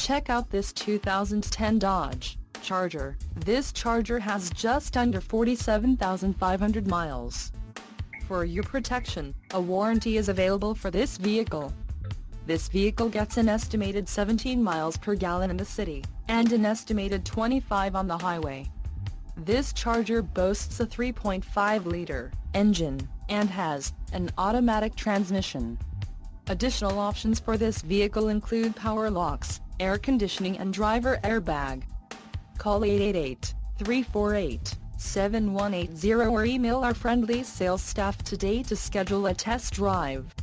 Check out this 2010 Dodge Charger. This Charger has just under 47,500 miles. For your protection, a warranty is available for this vehicle. This vehicle gets an estimated 17 miles per gallon in the city, and an estimated 25 on the highway. This Charger boasts a 3.5-liter engine, and has an automatic transmission. Additional options for this vehicle include power locks, air conditioning and driver airbag. Call 888-348-7180 or email our friendly sales staff today to schedule a test drive.